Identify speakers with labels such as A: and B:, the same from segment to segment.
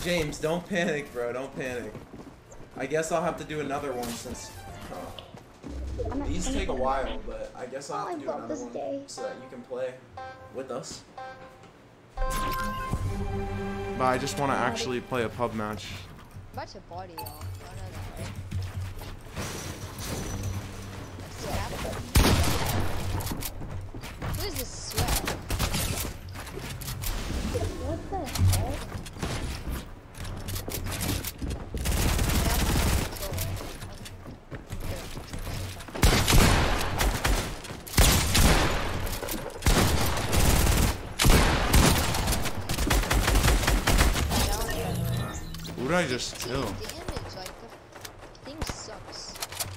A: James, don't panic, bro. Don't panic. I guess I'll have to do another one since these take a while, but I guess I'll have to do another one so that you can play with us. But I just want to actually play a pub match.
B: I'm about to body y'all. I know that, right? What is this sweat?
C: What the heck?
A: Who did I just kill?
B: Damage, like the thing sucks.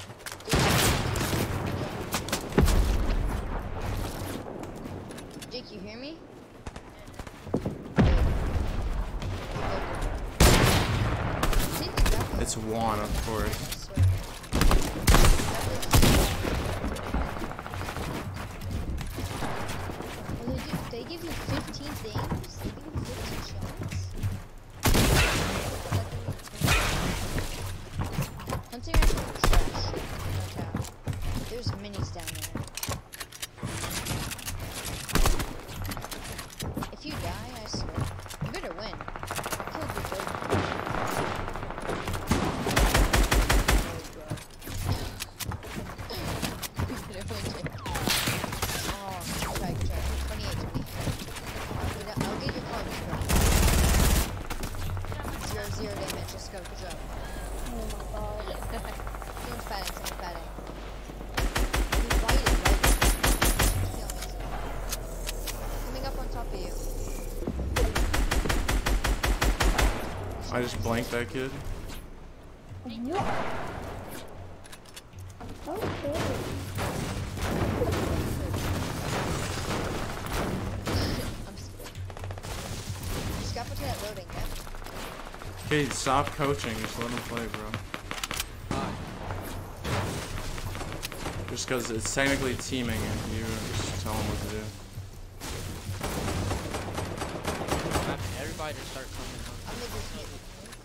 B: Jake, you hear me?
A: It's one, of course.
B: They give you 15 things? They give you 15 shots? Hunting rifle is trash. No doubt. There's minis down there. If you die, I swear, you better win. I killed your Joker.
A: I just blanked that kid.
C: Yeah. Okay.
B: Just got put to that loading, yeah?
A: Okay, stop coaching. Just let him play, bro. Just because it's technically teaming and you just tell him what to do.
D: Everybody just start coming up.
B: I'm gonna just hit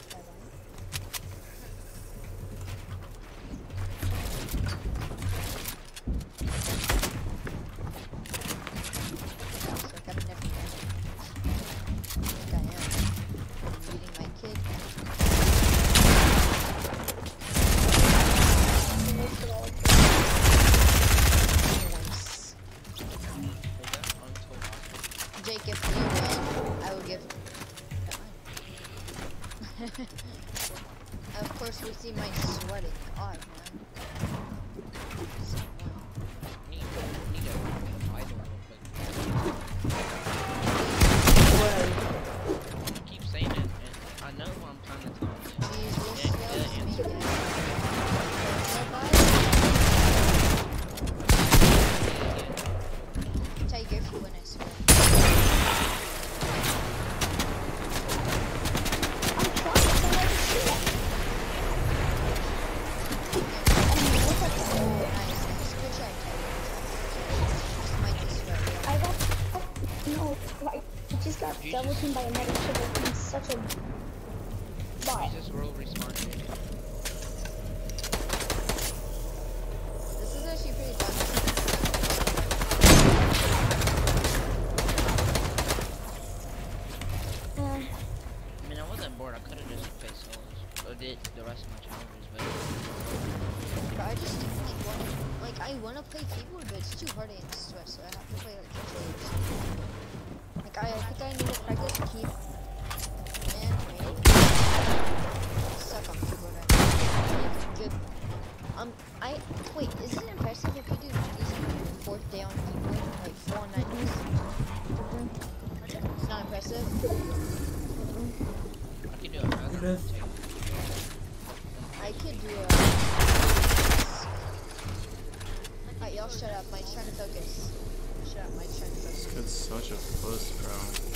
B: Jake, if you win, I will give. Of course, we see my sweating. God, man.
D: You keep saying it, and I know what I'm trying to tell you.
B: Tiger, if you win, I swear.
C: Double teamed by another kid. He's such a bot.
D: Jesus roll respawn.
B: This is actually pretty fun.
D: I mean, I wasn't bored. I could have just played solos. Or did the rest of my challenges, but
B: I just I want to play keyboard, but it's too hard to install, so I have to play like controllers. I think I need to practice key. Man, suck on keyboard right now. Good. Wait, is it impressive if you do 90s on your 4th day on keyboard? Like 4 90s? It's not impressive?
D: I can do another.
B: I could do Alright, y'all shut up. Mike's trying to focus. Shut up, Mike's trying to focus.
A: This kid's such a puss, bro.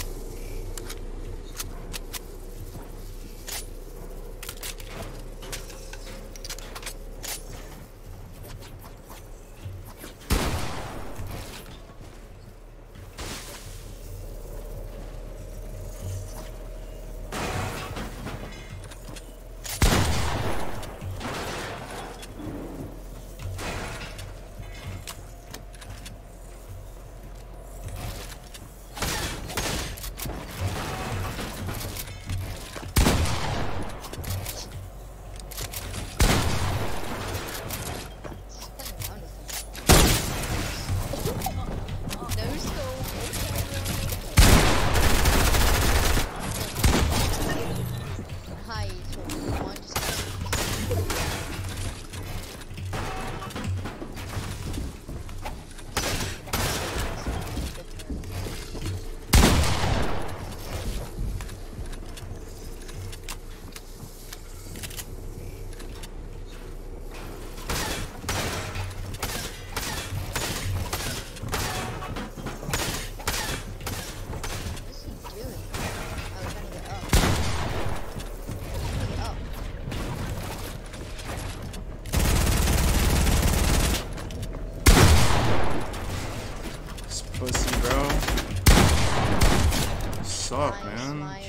B: dying.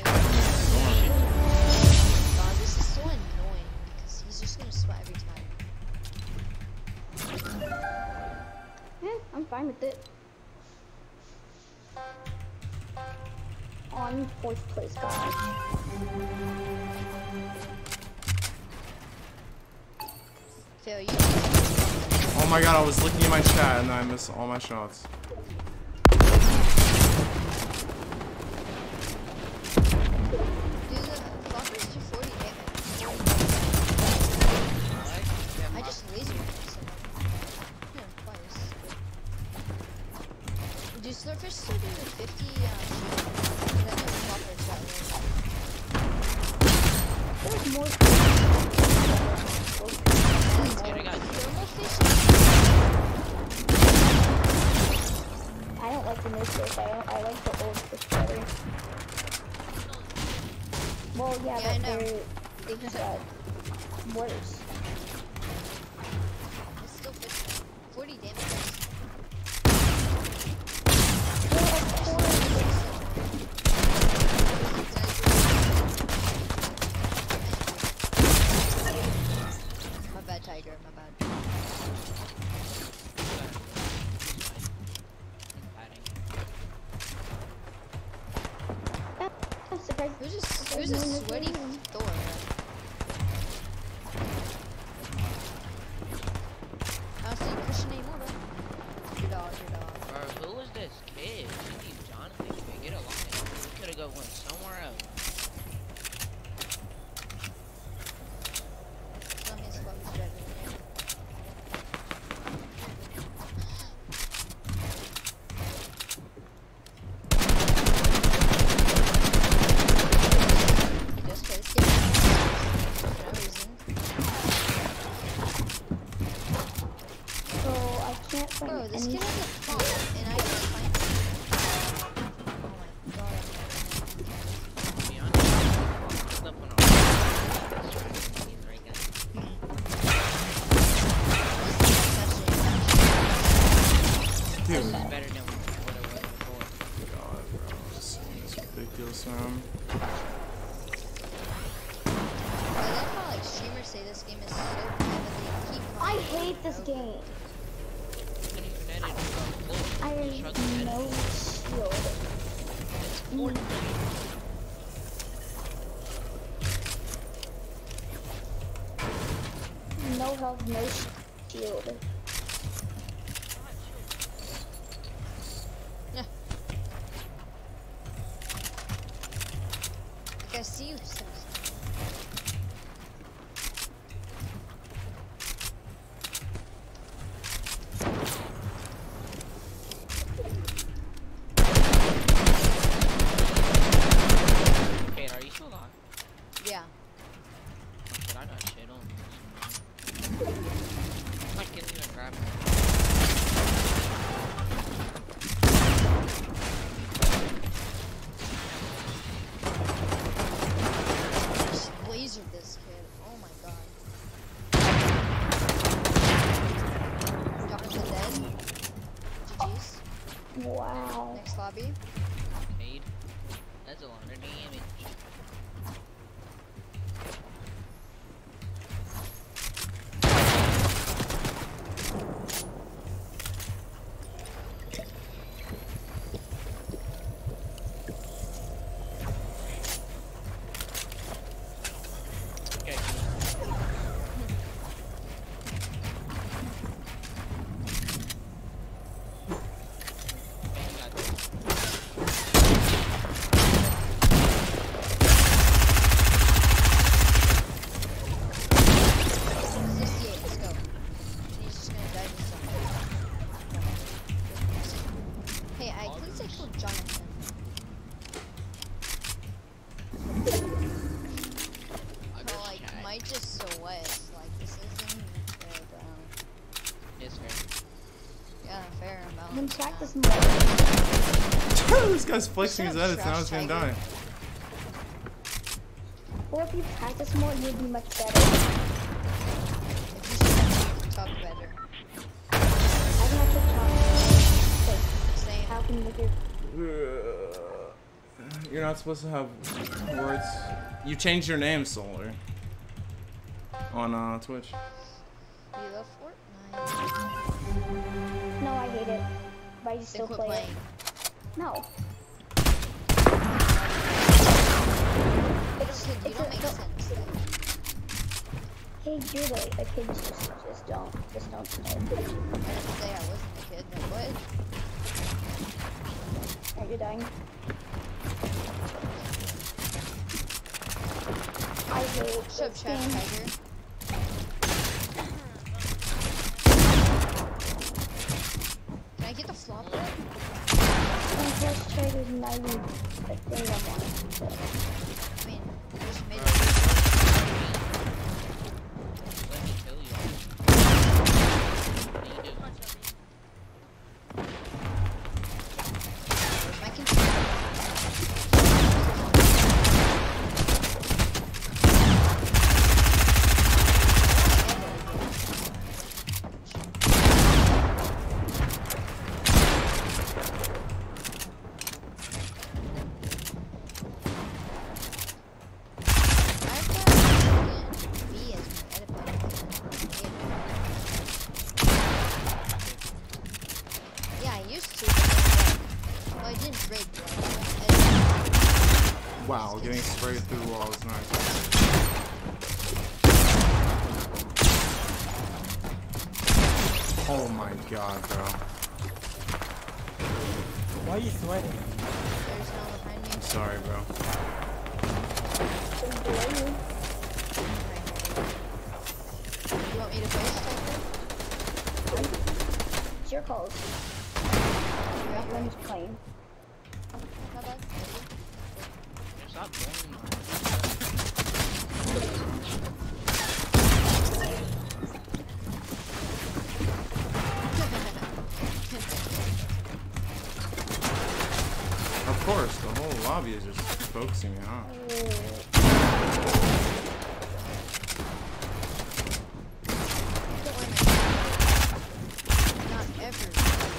B: God, this is so annoying because he's just gonna sweat every time.
C: Yeah, I'm fine with it. On fourth place, guys.
B: Phil, you.
E: Oh my god, I was looking at my chat and I missed all my shots.
B: I just laser him. Yeah, twice. Do Slurfish still do the 50 I know Flopper's got
C: There's more. I don't like the new fish. I like the old fish better. Well, yeah,
B: Yeah, I know.
C: they just got worse.
B: It's still 50. 40 damage. My bad, Tiger. My bad.
C: I'm surprised.
B: Who's a sweaty Thor? I don't see Christian anymore, bro. Your dog.
D: Bro, who was this kid? Maybe Jonathan could get along. We could have went somewhere else.
B: Tell me it's what was better. Just cause for no reason.
C: So I can't find
B: Bro, this
C: any.
B: kid has a phone, and I can't find it. Oh my god.
D: To be honest, flip on our he's right there.
E: Dude.
D: This is better than what it was before.
E: God, bro. This is ridiculous, man.
B: I love how like streamers say this game is so bad, but they keep
C: I
B: playing it
C: hate this
B: over and
C: game.
D: Couldn't even edit it from floor.
C: I have no shield.
D: It's Fortnite.
C: No health, no shield.
B: Like I see you. So
D: Kate, are you still on?
B: yeah.
D: Oh, shit, I got shit on. I can't even grab it.
B: Just lasered this kid. Oh my god. Jonathan dead. GG's.
C: Wow.
B: Next lobby.
D: Cade. That's a lot of damage. Okay. Okay, you got this.
B: Let's go. He's just gonna die to something. Hey, I couldn't say kill Jonathan. But like, might just sweat. Like, this isn't fair, bro.
D: It's fair.
B: Yeah, fair amount.
C: Then practice more.
E: This guy's flexing his edits, now he's gonna die.
C: Or if you practice more, you'd be much better.
B: If you should talk better.
C: I can actually talk.
B: Same.
C: How can you make your
E: You're not supposed to have words. You changed your name, Solar. On Twitch.
B: You love Fortnite?
C: No, I hate it. But I still
B: quit
C: play
B: playing.
C: it. No.
B: You don't make sense.
C: Hey, you're the kids just don't stay.
B: I didn't say I wasn't a kid, then what?
C: Are you dying? I hate
B: Shut up,
C: this
B: Chad
C: game.
B: Tiger. Can I get the flop yet?
C: My first trade is not even the thing I wanted.
B: I mean, I just made it.
D: Let me kill you. What do you do?
B: Where's my controller?
E: Wow, getting sprayed through the wall is nice. Oh my god, bro.
F: Why are you sweating?
B: There's no one behind me.
E: I'm sorry, bro.
B: You want me to face Tiger?
C: It's your calls. That one's playing.
B: Not bad.
D: Stop blowing my
E: Of course, the whole lobby is just focusing me on.
B: Not ever.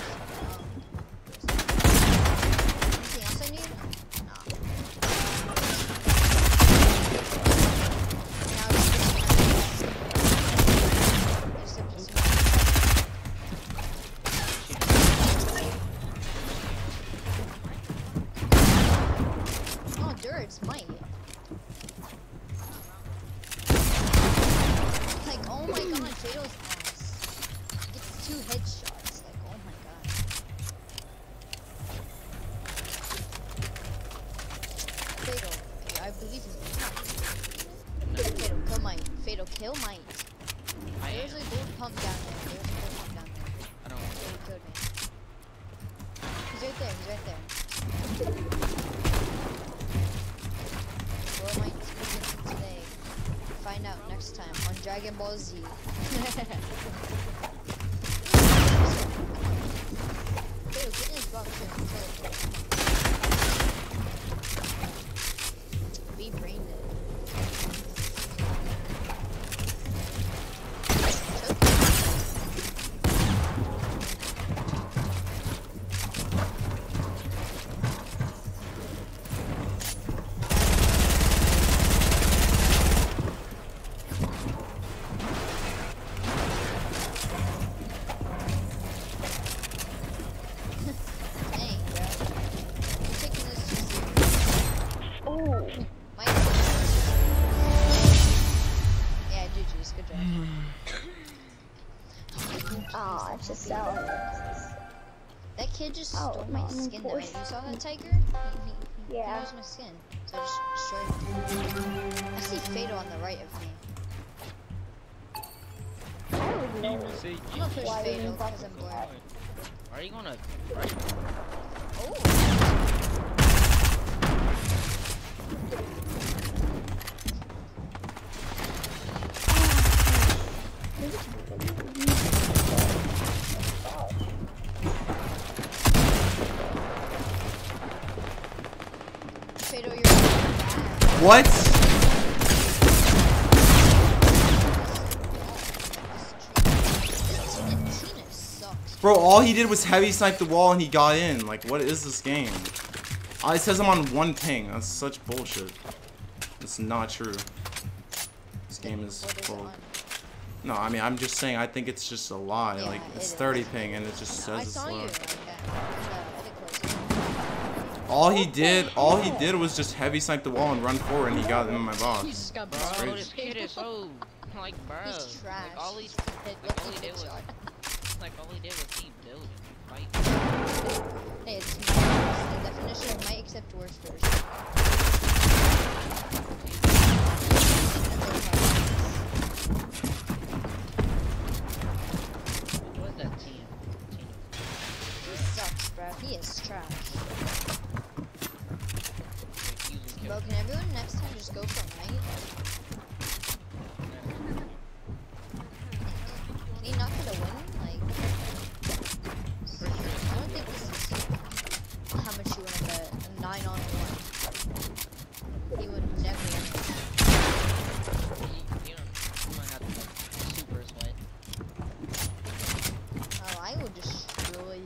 B: Anything else I need? Nah. Now it's just oh, Durds might. Like, oh my god, Fatal's ass. Gets 2 headshots. Like, oh my god. Fatal, I believe in you. Fatal, kill Might. Fatal, kill Might. There's a gold pump down there. There's a gold pump down there.
D: I don't want
B: Fatal killed me. He's right there, he's right there. What might begin today? Find out next time on Dragon Ball Z. Fatal, get in his box here and teleport. Be brain dead. Dang, bro. You're taking this too serious.
C: Oh,
B: Mike. Yeah, GG's. Good job.
C: ah, it's just so.
B: That kid just
C: Oh,
B: stole my
C: no,
B: skin though. You
C: unfortunately.
B: saw that tiger? He
C: Yeah.
B: knows my skin. So I just destroyed him. I see Fatal on the right of me.
C: I don't know.
B: I'm gonna push
C: Why
B: Fatal
C: you
B: because I'm bored.
D: Why are you gonna right?
B: Oh! Fatal, you're bad.
E: What?
B: Tina sucks.
E: Bro, all he did was heavy snipe the wall and he got in. Like, what is this game? Oh, it says I'm on 1 ping. That's such bullshit. It's not true. This game is full. No, I mean, I'm just saying, I think it's just a lie.
B: Yeah,
E: like, it's
B: it
E: 30
B: is.
E: ping and it just says it's
B: saw
E: low.
B: you
E: All he did was just heavy snipe the wall and run forward and he got in my
B: He
E: box.
B: just got
D: Bro,
B: busted.
D: this kid is so like, bro.
B: He's trash.
D: Like all he did was keep building, fight.
B: Hey, it's the definition of might accept worst version.
D: What was that team?
B: He sucks, bro. He is trash. Bro, can everyone next time just go for a night? He not gonna win? Like, I don't think this is how much you wanna bet. A 9-on-1. He would never win.
D: You might have to like, super sweat.
B: Oh, I would destroy him.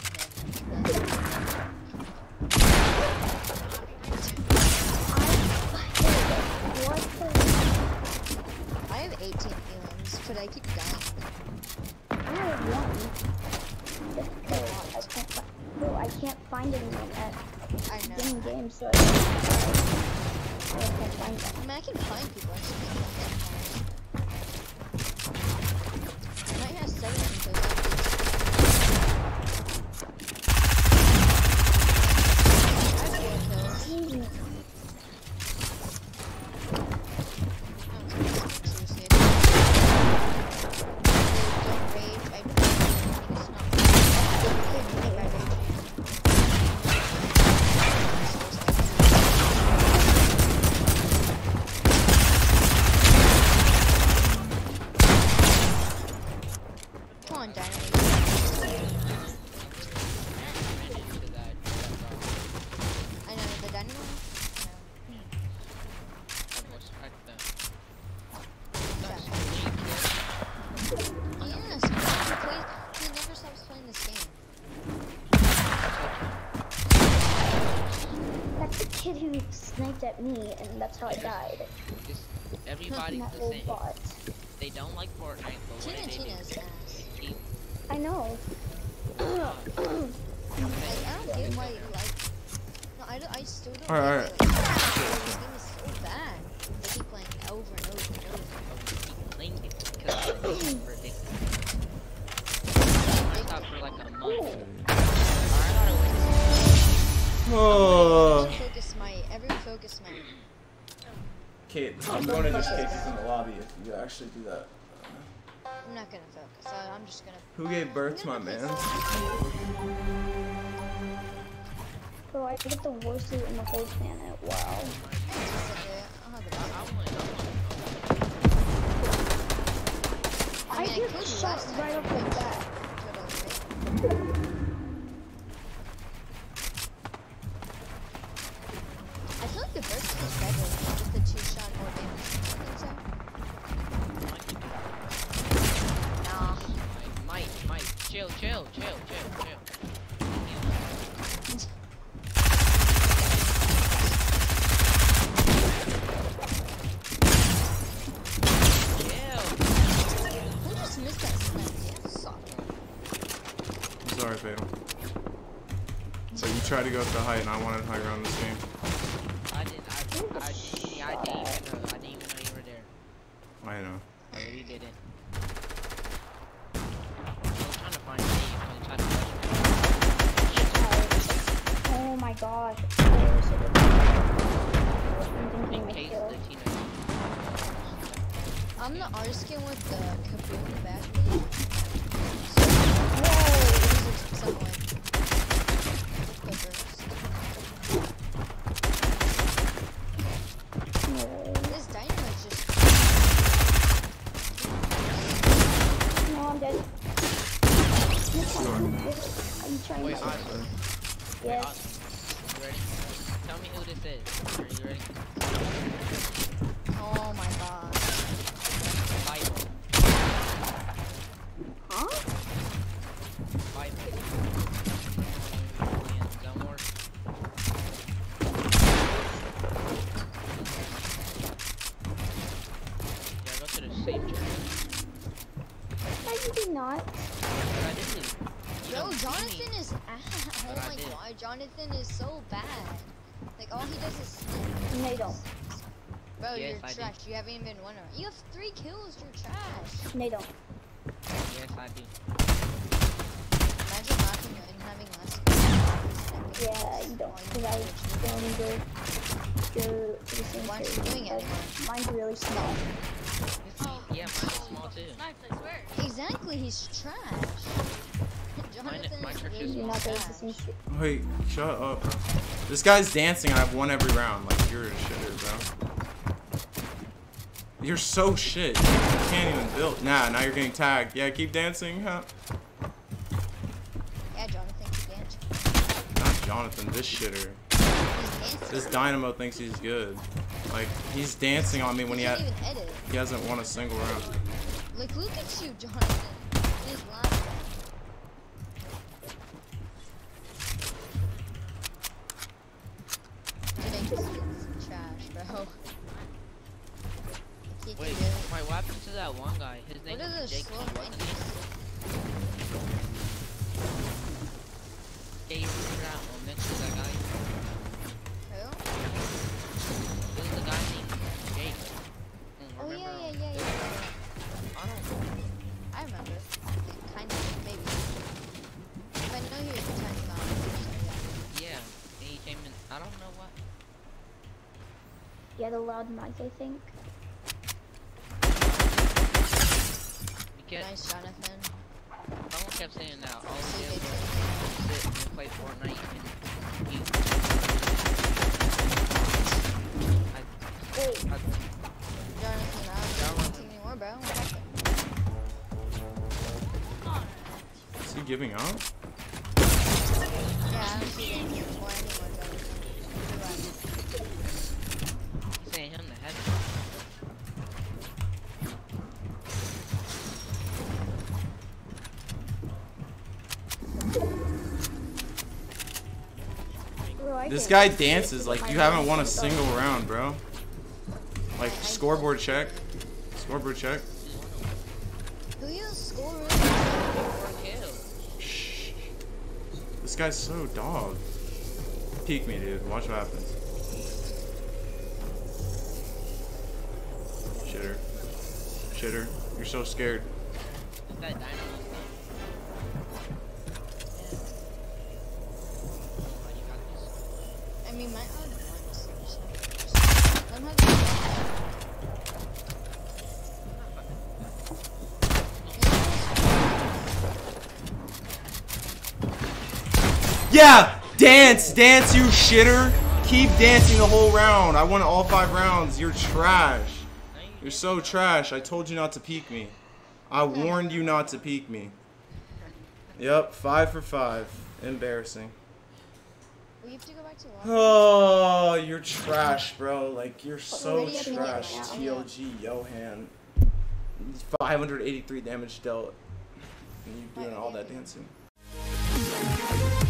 B: I have 18 feelings, but I keep dying.
C: I have 1. I can't find anyone at
B: I know.
C: getting games, so I can't find them.
B: I mean, I can find people. I just can't find them. I might have 7 because I have 4 kills. Come on, Dynamite. I know, the Dynamite? Yes, he never stops playing this game.
C: That's the kid who sniped at me, and that's how I died.
D: Everybody's
C: That
D: the
C: little
D: same.
C: bot.
D: They don't like Fortnite, but what
B: Tina's
D: do?
B: ass.
C: I know.
B: Like, I don't get why you like. No, I still don't.
E: Alright,
B: get it. Like, this game is so bad. They keep playing over and over and over.
D: Keep playing it because it's ridiculous. I stopped for like a month.
E: Oh.
B: Focus smite. Everyone focus smite.
A: Kate, I'm going to just kick you from the lobby if you actually do that.
B: I'm not gonna focus. I'm just gonna.
E: Who gave birth to my man?
C: Bro, I get the worst loot in the whole planet. Wow.
B: I'll have it.
C: I
B: mean, I
C: get
B: killed you
C: shot
B: last time.
C: right off the bat.
B: I feel like the burst is better with the 2-shot more damage. You think so? Nah.
D: Mike, chill.
B: Who just missed that snipe? Yeah, suck.
E: I'm sorry, Fatal. So you tried to go up the height and I wanted higher on this game.
D: I didn't even know you were there.
E: I know.
D: I really didn't. I was trying to find Dave, so he tried to rush me.
C: Oh my gosh.
D: In case the teenagers.
B: I'm the artist skin with the Kaboom back. Someone. The burst. This dynamite just.
C: No, I'm dead. Are you trying
D: Wait,
C: to?
D: Wait,
C: Yes.
D: you ready? Tell me who this is. Are you ready?
B: Oh my god.
D: Bible.
C: Huh?
D: Bible.
C: not.
D: But I didn't. You
B: Yo,
D: don't see
B: Jonathan
D: me.
B: is. Oh
D: But I
B: my
D: did.
B: god, Jonathan is so bad. Like all he does is.
C: No, you don't.
B: Bro,
D: Yes,
B: you're
D: I do.
B: trash. You haven't even won around. You have 3 kills. You're trash.
C: No, you don't.
D: Yes, I do.
B: Imagine laughing and having less kills.
C: Yeah, you don't. Because I don't go to the same
B: Why aren't you
C: place,
B: doing it
C: but mine's really small.
D: Yeah, mine's small too.
B: Exactly, he's trash. Jonathan
D: my
B: is
D: church is
B: really
C: You're not going to
B: trash.
C: the same shit.
E: Wait, shut up. This guy's dancing and I've won every round. Like, you're a shitter, bro. You're so shit. You can't even build. Nah, now you're getting tagged. Yeah, keep dancing, huh?
B: Yeah, Jonathan, keep dancing.
E: Not Jonathan, this shitter.
B: He's dancing.
E: This Dynamo thinks he's good. Like, he's dancing on me when
B: He can't even edit.
E: he hasn't won a single round.
B: Like, look at you, Jonathan. He's laughing. It's trash, bro. He can
D: Wait,
B: do it.
D: what happened to that one guy? His name
B: What is
D: was
B: this
D: Jake.
B: slow
D: Wasn't
B: menu?
D: Yeah, you remember that one next to that guy?
B: Who?
D: It was the guy named Jake.
B: Oh,
D: Remember
B: yeah,
D: him?
B: yeah, yeah, yeah.
D: I don't know.
B: I remember. Kind of, maybe. But I know he was a tiny mouse, so
D: Yeah, and he came in. I don't know what.
C: Yeah, the loud mic, I think.
D: We
B: yeah.
D: kept,
B: Nice, Jonathan.
D: someone kept saying that all
B: So
D: we
B: they
D: did
B: took
D: was sit and play Fortnite and eat.
C: Wait,
B: Jonathan, I don't want to anymore, bro. What happened?
E: Is he giving up?
B: Yeah, I don't see anything anymore, Jonathan.
D: He's saying him to heaven.
C: bro, I
E: This
C: can't-
E: guy dances like you haven't won a single round, bro. Like, scoreboard check. Scoreboard check.
B: Who you score really?
D: 4 kills.
E: Shh. This guy's so dog. Peek me, dude. Watch what happens. Shitter. Shitter. You're so scared.
D: Is that Dynamo stuff? Oh, you got this.
B: I mean, my odd ones. Let him have the
E: Yeah! Dance! Dance, you shitter! Keep dancing the whole round. I won all 5 rounds. You're trash. You're so trash. I told you not to peek me. I warned you not to peek me. Yep, 5 for 5. Embarrassing.
B: We have to go back to water.
E: Oh, you're trash, bro. Like, you're so
C: Already up in there
E: trash.
C: now.
E: TLG, Johan. 583 damage dealt. And you doing all that dancing.